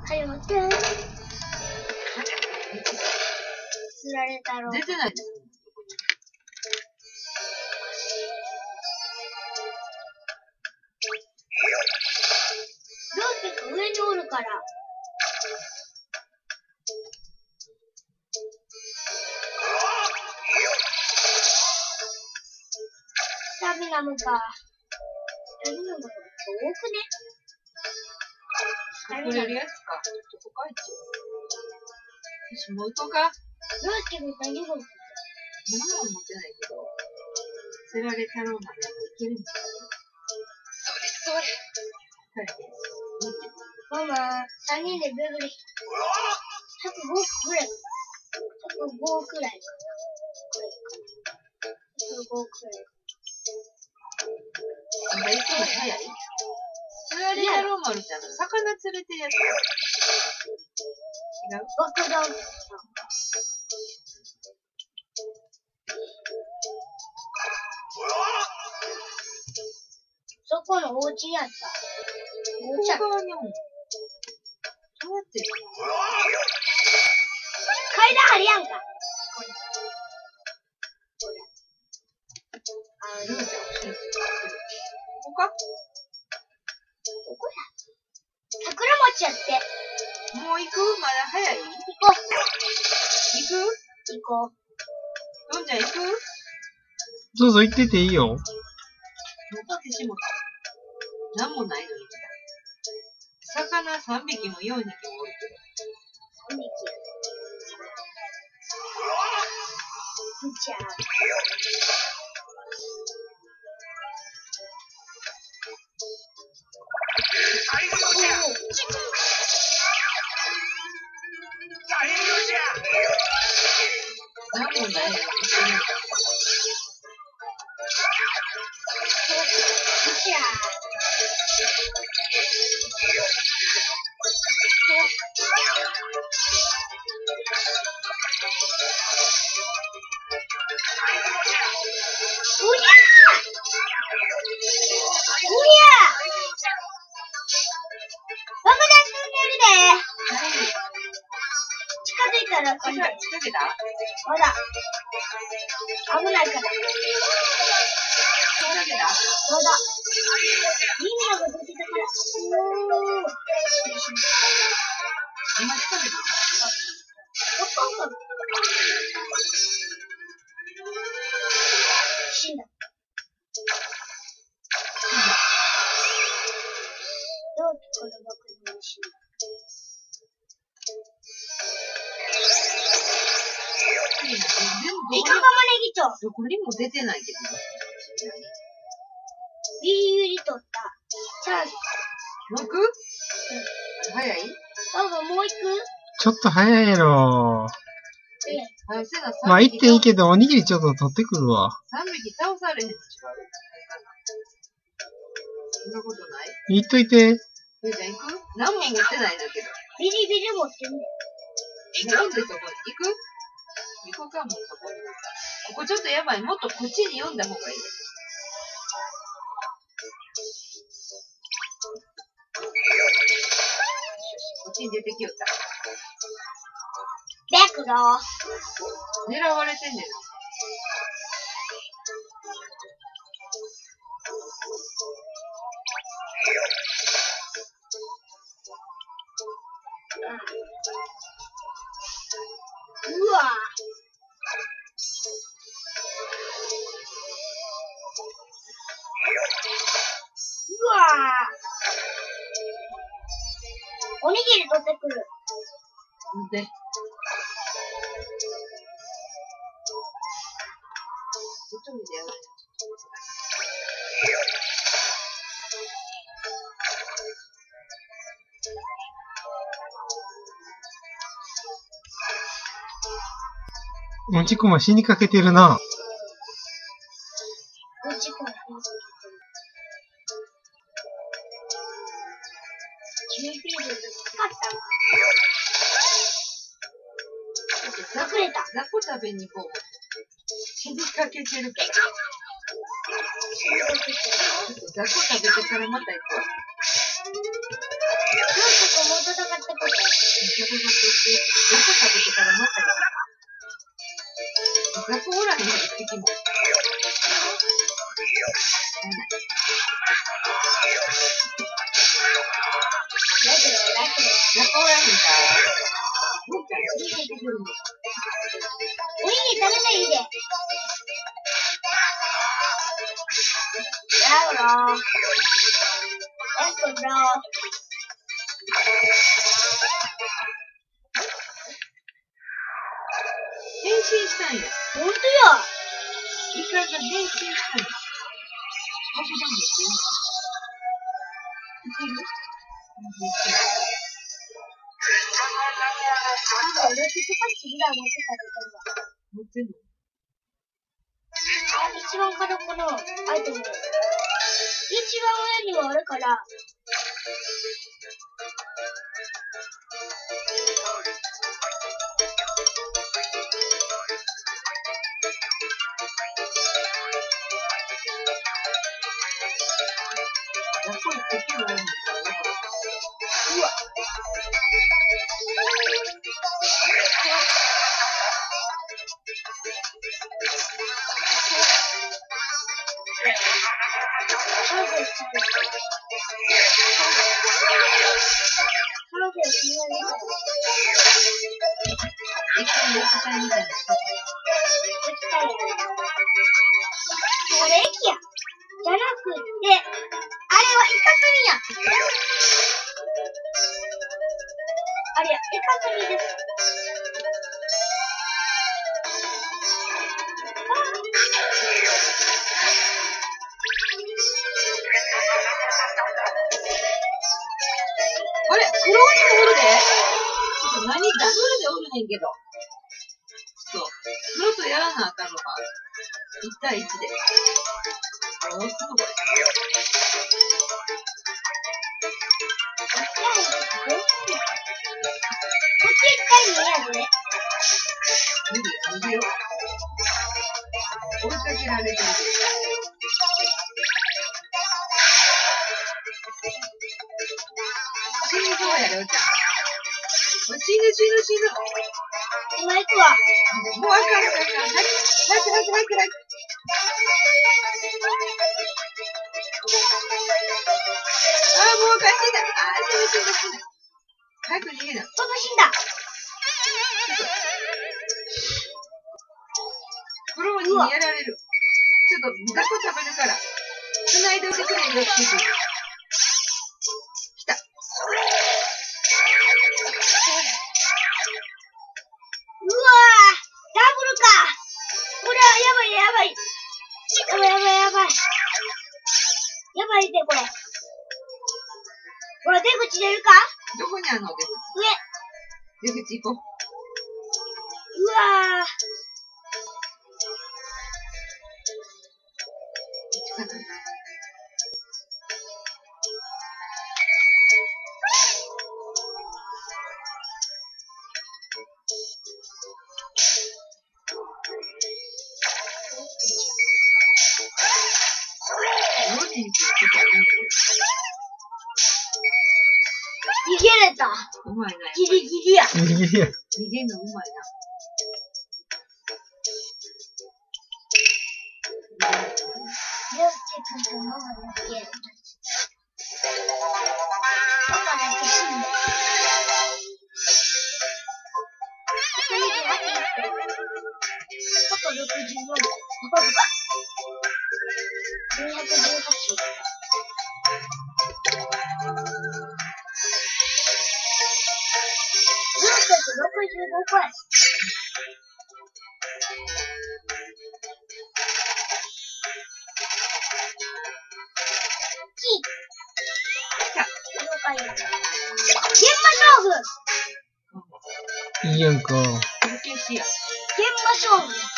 はい、待って。釣られたろ。 出てないです。 どうしてか上におるから。スタミナもか。スタミナもか。多くね。 隠れるやつか。ちょっと書いてよ。よし、もう行こうか。 どうしても何も。 物は持ってないけど、釣られたろうまでいけるんですかね。 それ。ママ、3人でベブリ。105くらい。105くらい。105くらい。 あんたいつも早い？釣られたろうまるって魚釣れてるやつ。違う？ 爆弾。そこのお家やった。お家やった。 向こう側にも。どうやって階段あるやんか。これ。 ルーちゃん教えて。ここか？ ここや。桜餅やって。 もう行く？まだ早い？ 行こう。 行く？ 行こう。 どんちゃん行く？ どうぞ行ってていいよ。 残ってしもた。なんもないのに来た。魚3匹も4匹もおるけど。 3匹や。じゃあ。 なんもないのに。近づけた？ まだ。危ないから。 近づけた？ まだ。みんなが出てたから。 今近づけた？ 死んだ。どうしてこの爆弾に死んだ？イカ玉ねぎと。 どこにも出てないけど。 ビリビリ取った。チャンス。 もう行く？うん。早い？ パパもう行く？ ちょっと早いやろ。まあ行っていいけど、おにぎりちょっと取ってくるわ。 3匹倒されへんと違う。そんなことない？ 行っといて。 ゆうちゃん行く？何も持ってないんだけど。 ビリビリ持ってんねん。 なんでそこに行く？行こうか、もうそこに。ここちょっとやばい。もっとこっちに読んだ方がいい。よし、こっちに出てきよった。 ベクロ。 狙われてんねんな。 うわ。うわ。おにぎり取ってくる。 で。一人でやる。 もちこま死にかけてるな。 もちこま。キューピードで使ったの。隠れた。 雑魚食べに行こう。死にかけてるから。雑魚食べてからまた行こう。 なんとかもう戦ったこと食べてからまたやる。雑魚おらへんの敵も。雑魚おらへんか。もうちゃん、死んでくるの。 おにぎり食べないで。やろう。 変身したんや。 ほんとや。 イカが変身したんや。爆弾持ってんの？いける？ ロケットパッチぐらい持ってたらいけるわ。 持ってんの？ 一番角っこのアイテムで。一番上にはあるから。 やっぱり敵もあるんだよ。 うわ。これ駅や。じゃなくて、あれはイカスミや。あれや、イカスミです。 あれ、黒鬼もおるで。ちょっと何ダブルでおるねんけど。ちょっと、黒とやらなあかんのか。1対1で。どうすんのこれ。 こっち一回見えやで。 逃げよう。追いかけられてる。死にそうやろ、おちゃん。死ぬ。 今行くわ。 もうあかん。早く。ああ、もう帰ってた。ああ、死ぬ。早く逃げな。 パパ死んだ。 黒鬼にやられる。ちょっと、雑魚食べるから。繋いでおいてくれよ、来た。 うわぁ、ダブルか。これはやばい。やばいで、これ。ほら、出口出るか？ どこにあんの？出口。 上。 出口行こう。 うわぁ。逃げれた。 うまいな。 ギリギリや。 逃げんのうまいな。 パパだけ死んだ。パパ64。パパ218。465回。 いいやんか。 続けしや。 現場勝負。